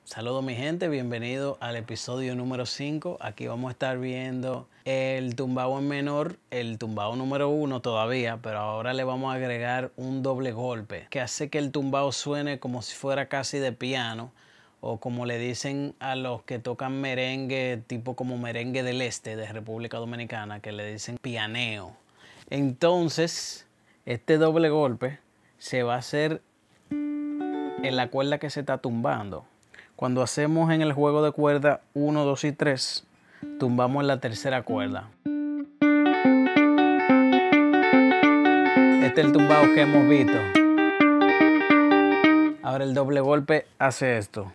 Saludos mi gente, bienvenido al episodio número 5. Aquí vamos a estar viendo el tumbado en menor, el tumbado número 1 todavía, pero ahora le vamos a agregar un doble golpe que hace que el tumbado suene como si fuera casi de piano, o como le dicen a los que tocan merengue, tipo como merengue del este de República Dominicana, que le dicen pianeo. Entonces, este doble golpe se va a hacer en la cuerda que se está tumbando. Cuando hacemos en el juego de cuerda 1, 2 y 3, tumbamos en la tercera cuerda. Este es el tumbado que hemos visto. Ahora el doble golpe hace esto.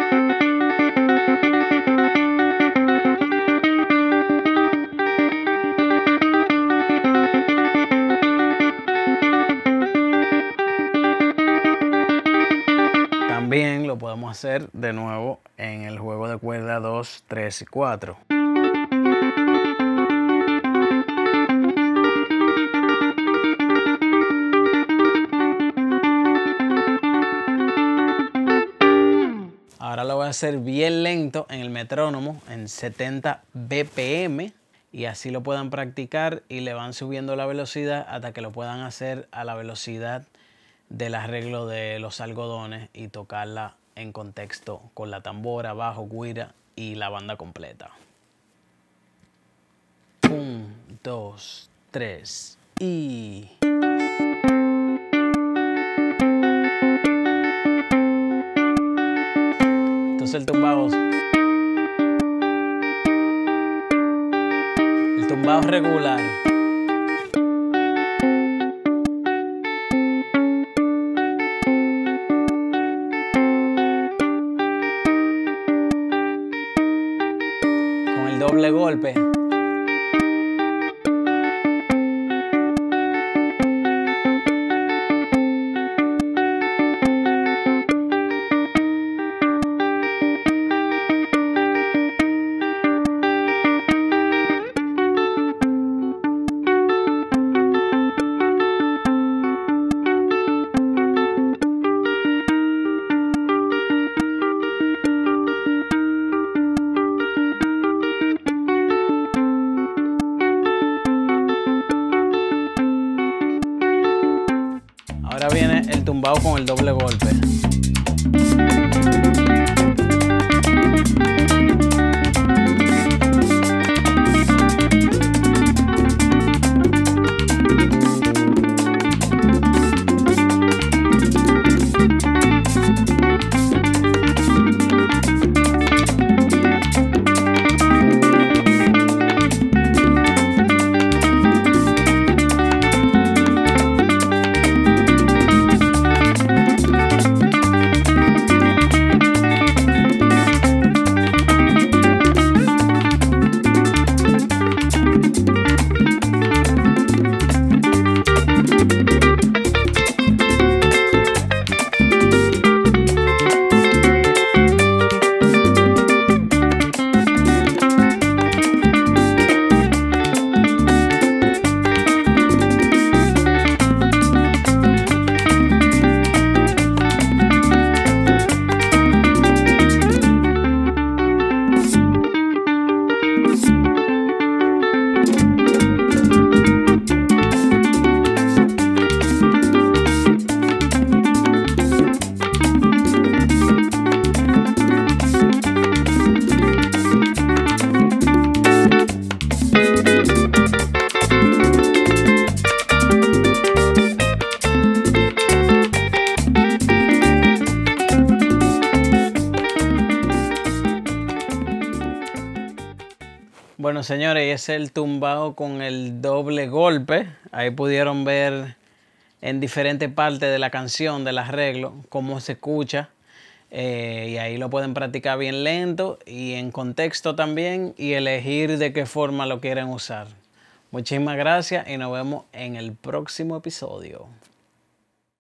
También lo podemos hacer de nuevo en el juego de cuerda 2, 3 y 4. Ahora lo voy a hacer bien lento en el metrónomo en 70 BPM y así lo puedan practicar y le van subiendo la velocidad hasta que lo puedan hacer a la velocidad del arreglo de los algodones y tocarla en contexto con la tambora, bajo, guira y la banda completa. 1, 2, 3 y... Entonces el tumbado regular. Con el doble golpe. Ahora viene el tumbado con el doble golpe. Bueno, señores, y ese es el tumbado con el doble golpe. Ahí pudieron ver en diferentes partes de la canción, del arreglo, cómo se escucha. Y ahí lo pueden practicar bien lento y en contexto también y elegir de qué forma lo quieren usar. Muchísimas gracias y nos vemos en el próximo episodio.